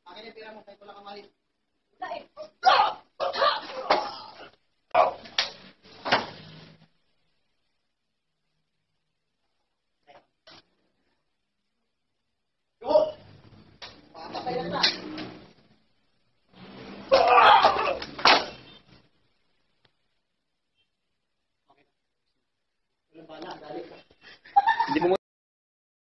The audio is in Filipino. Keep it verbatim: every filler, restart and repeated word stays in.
Akin yung pira mo, kahit wala kang malis. Wala eh. Yo! Papatay na kita. Okay. Walang bala, dali ka.